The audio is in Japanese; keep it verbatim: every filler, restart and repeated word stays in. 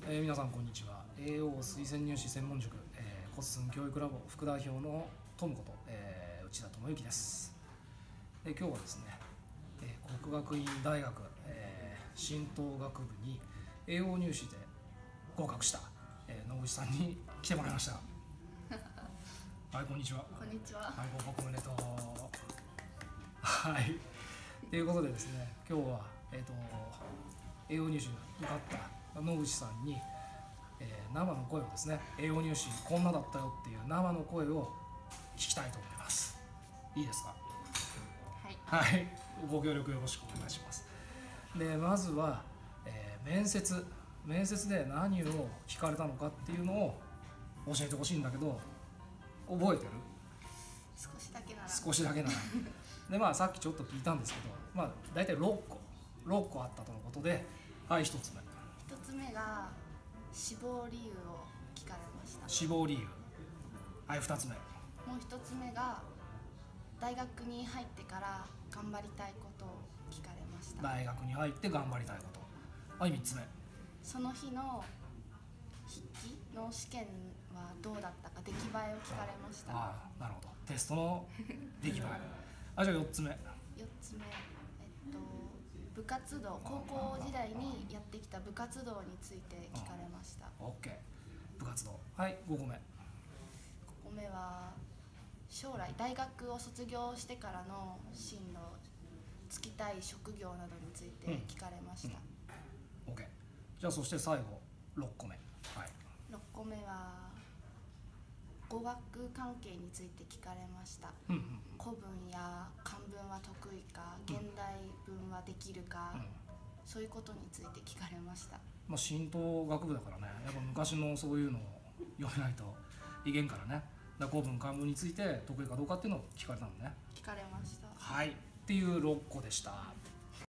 えー、皆さんこんにちは。 エーオー 推薦入試専門塾、えー、コッスン教育ラボ副代表のトムこと、えー、内田智之です。で今日はですね、えー、国学院大学、えー、神道学部に エーオー 入試で合格した、えー、野口さんに来てもらいましたはい、こんにちは。 こんにちは。 はい、ご報告おめでとう。はいということでですね、今日は、えーと、エーオー 入試に受かった野口さんに、えー、生の声をですね、 エーオー 入試こんなだったよっていう生の声を聞きたいと思います。いいですか？ はい、 はい、ご協力よろしくお願いします。でまずは、えー、面接面接で何を聞かれたのかっていうのを教えてほしいんだけど、覚えてる？ 少しだけなら。 少しだけならで、まあ、さっきちょっと聞いたんですけど、まあ、大体ろっころっこあったとのことで、はい、ひとつめ。 ひとつめが志望理由を聞かれました。 志望理由。はい、ふたつめ。 もうひとつめが大学に入ってから頑張りたいことを聞かれました。 大学に入って頑張りたいこと。はい、みっつめ。 その日の筆記の試験はどうだったか、出来栄えを聞かれました。 ああ、なるほど。テストの出来栄えあ、じゃあよっつめ。 よっつめ、えっと部活動、高校時代にやってきた部活動について聞かれました。 オッケー。部活動。はい、ごこめ。 ごこめは将来大学を卒業してからの進路、就きたい職業などについて聞かれました。 うんうん、OK。じゃあそして最後ろっこめ。はい、 ろっこめは語学関係について聞かれました。 うんうん、 古文や漢文は得意か、現代文はできるか、うん、そういうことについて聞かれました。 まあ、神道学部だからね、やっぱ昔のそういうのを読めないといけんからね。だから古文漢文について得意かどうかっていうのを聞かれたのね。 聞かれました。 はい、っていうろっこでした。